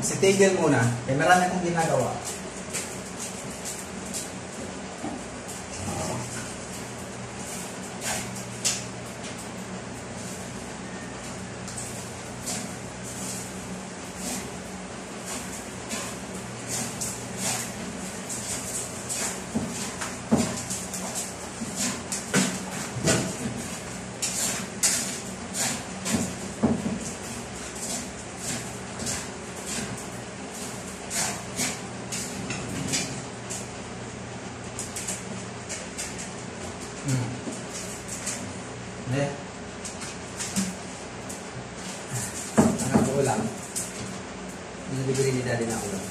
Si tigil muna. Kaya marami akong ginagawa. Eh. Anak ko ulam. Nabibili ni Daddy na ulam.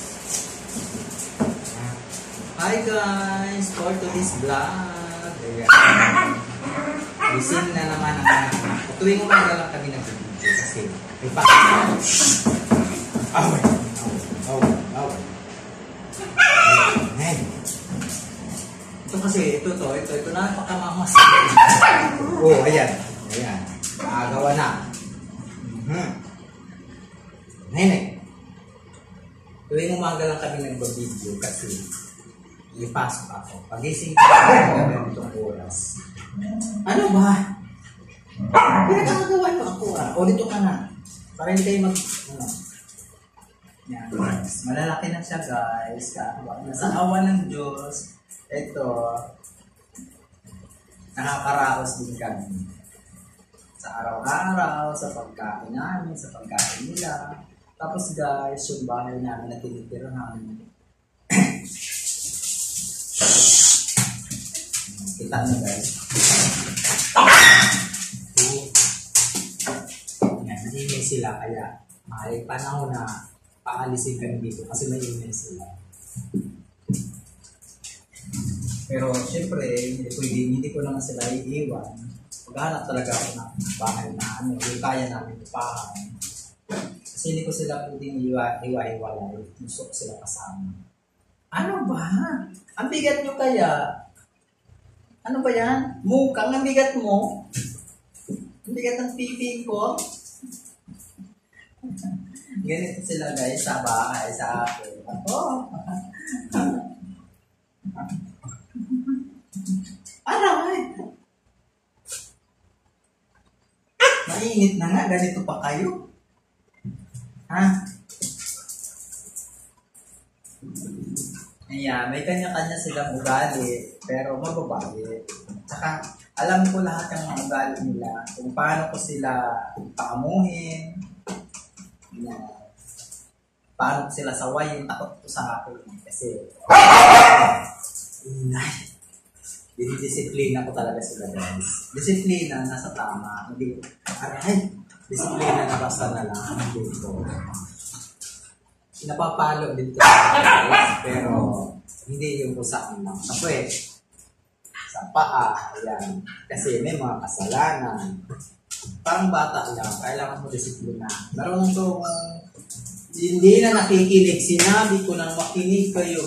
Hi guys! For today's vlog. Gising na naman ang anak ko. Tuwing umaga lang kami nag-video kasi may pakita. Away! Away! Ito kasi, ito na napakamamas. Oh, ayan. Nakagawa na. Nene. Tuwing umaga lang kami nag-video kasi ipasok ako. Pagising ko ng itong oras. Ano ba? Pinagkakagawa nyo ako O, dito ka na. Para hindi kayo yan, guys. Malalaki na siya, guys. Nasa awa ng Diyos. Ito, nakakaraos din kami sa araw-araw, sa pagkain namin, sa pagkain nila. Tapos guys, yung bahay namin na tinitirahan. Kita nyo guys. Yan, hindi sila kaya may panahon na paalisin kami dito kasi may email sila. Pero siyempre, hindi ko naman sila iiwan. Maghanap talaga ako ng bahay na yung kaya namin upahan. Kasi hindi ko sila pwedeng iwa-iwalay. Gusto ko sila kasama. Ano ba? Ang bigat nyo kaya? Ano ba yan? Mukhang ang bigat mo? Ang bigat ng pipi ko? Ganito sila guys sa bahay, sa akin. Aray! Mainit na nga, ganito pa kayo. Ayan, may kanya-kanya silang ugali, pero mababawi. Tsaka, alam ko lahat ng mga ugali nila, kung paano ko sila paamuhin, paano ko sila sawayin, takot ko sa akin. Kasi, dinidisiplina ko talaga sila guys. Disiplina nasa tama. Hindi, disiplina na basta na lang. Hindi ko. Napapalo din ko guys, pero hindi yung kusaan lang. Sa puwet, sa paa, ayan. Kasi may mga kasalanan. Parang bata lang, kailangan mo disiplina. Meron itong hindi na nakikinig. Sinabi ko nang makinig kayo.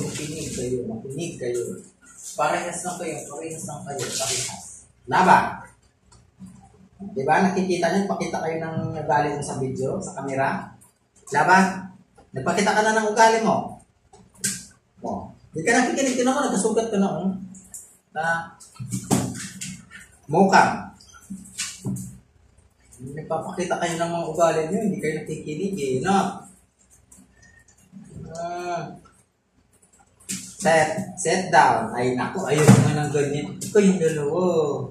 Parehas lang kayo. Parehas. Laba. Diba? Nakikita niyo? Pakita kayo ng ugali mo sa video, sa camera. Laba. Nagpakita ka na ng ugali mo. Hindi ka nakikinig. Tinan mo, nagkasugat ka na. Mukhang. Nagpapakita kayo ng mga ugali niyo. Hindi kayo nakikinig no? Set down. Ay, naku, ayun nga ng ganyan. Ikaw yung dalawa.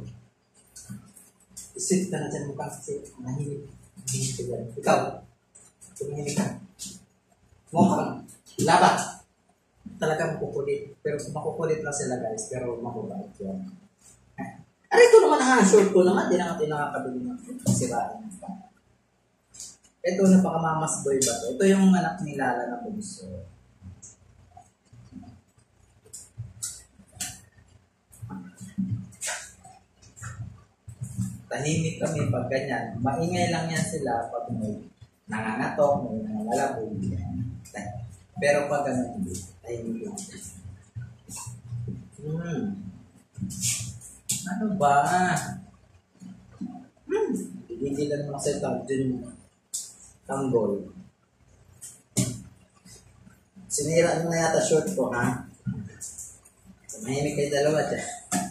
Sit ka na dyan mukha kasi nahilig ka dyan. Ikaw, tumihilig ka. Mukhang labat. Talaga makukulit. Pero makukulit lang sila guys. Pero makubait yan. Aray ko naman short ko naman. Di na natin nakakabili ng siraan. Ito, napakamamas boy ba? Ito yung anak ni Lala na bunso. Tahimik kami pag ganyan. Maingay lang yan sila pag may nangangatok, may nangangalabog. Pero pag ganyan, hindi. Tahimik lang. Ano ba? Hindi lang makasita dun tanggol. Sinira mo na yata short ko, ha? Mahimik kayo dalawa dyan.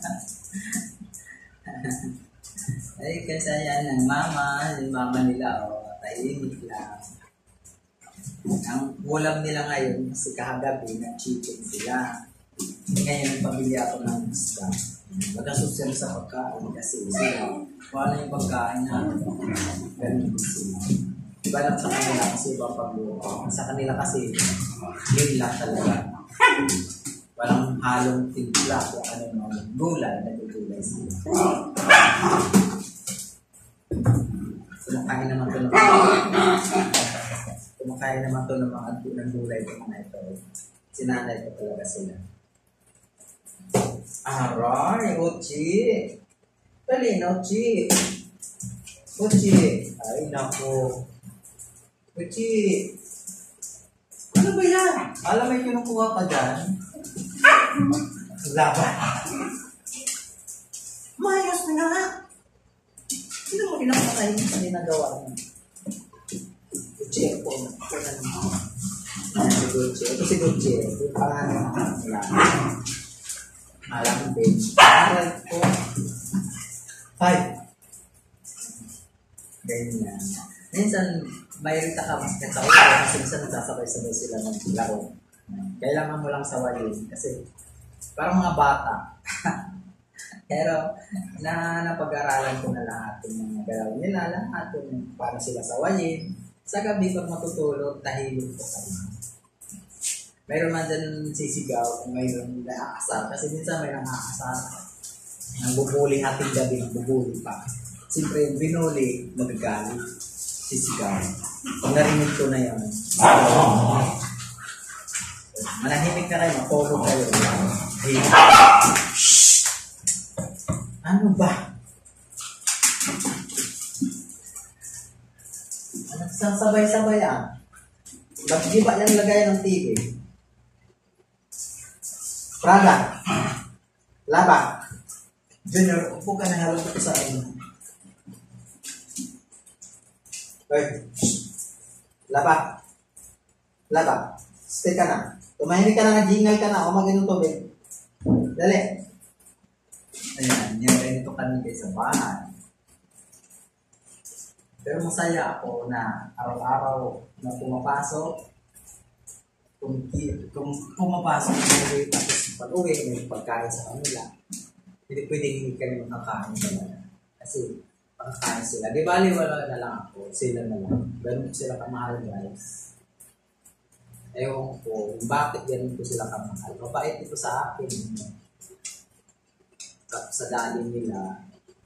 Ay, kasi yan ang mama. Yung mama nila, tahimik lang. Ang ulam nila ngayon, kasi kahagabi, nag-chicken sila. Ngayon, pamili ako ng isda. Magkasusin sa pagkain kasi sila. Wala yung pagkain na ganun sila. Iba lang sa kanila kasi ibang pagluto. Sa kanila kasi, yun lang talaga. Walang halong timpla o ano gulay, nagugulay sila. Kumakain naman ito ng mga ng gulay ko na ito. Sinanay ko talaga sila. Aray, Uchi! Dali na, Uchi! Uchi! Ay, naku! Uchi! Ano ba yan? Alam mo yung kinukuha ka dyan? Laban! Mayos na nga! Sino mo pinapatay mo sa ginagawa mo? Uchi, po. Ito si Uchi. Yung pangalan nila. Alam bench. Aral ko. Ay! Ganyan. Minsan, mayroon ka mas kasawin kasi minsan nagsasabay-sabay sila ng laro. Kailangan mo lang sawayin kasi parang mga bata. Pero napag-aralan ko na lahat yung mga galaw nila, lahat yung paano sila sawayin. Sa gabi pag matutulog, tahimik ko sa mga. Mayroon man dyan sisigaw kung mayroon naaasar. Kasi minsan may nang-aasar. Ang bubuli ating gabi, ang bubuli pa. Siyempre, binuli, magagalit. Sisigaw. Pag narinig ko na yun, manahimik na kayo, mapolo kayo. Hey. Ano ba? Nagsasabay-sabay Ba't di ba yan lagayan ng TV? Prada. Laba. Junior, upo ka na halong ko sa inyo. Okay. Laba. Laba. Stay ka na. Tumahimik ka na, nag-ingay ka na. O mag-inom tubig. Dali. Ayan, yung ganito kami kayo sa bahay. Pero masaya ako na araw-araw na pumapasok. Kung pumapasok na tapos pag-uwi, may pagkain sa kanila. Hindi pwedeng hindi kami makakain talaga. Kasi makakain sila. Di bali, wala na lang ako. Sila na lang. Ganun sila kamahal, guys. Ewan ko, bakit ganun ko sila kamahal. Mabait ito sa akin. Sa dali nila.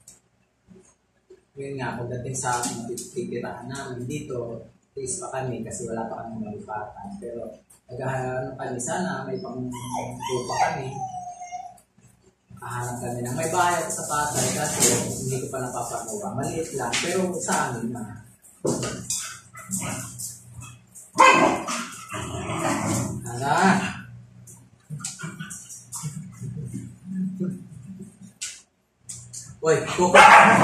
Yun nga, pagdating sa matitirahan namin dito, please pa kami kasi wala pa kami malipatan. Pero naghahanap kami, sana may pang-tupa kami. Nakahanap kami na may bahay ako sa Patay kasi hindi ko pa napapagawa. Maliit lang, pero sa amin na. Ano? Uy, kuka.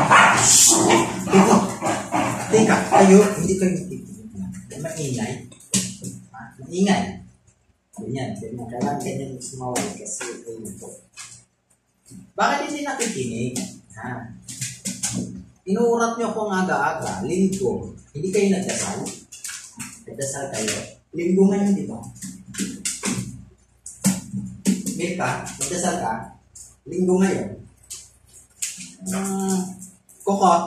Tika, tayo, hindi kayo maingay. Maingay. Ganyan, kailangan ganyan sumaway kasi ito. Bakit hindi nakikinig? Inuurat niyo ako ng aga-aga, linggo. Hindi kayo nagdasal? Nagdasal kayo? Linggo ngayon, di ba? Milka, nagdasal ka? Linggo ngayon? Kokot.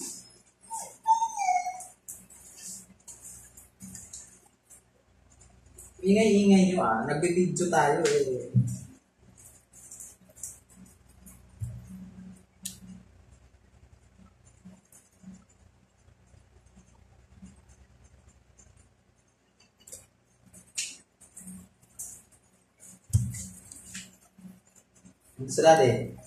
Ingay-ingay nyo Nagbe-video tayo Gusto natin.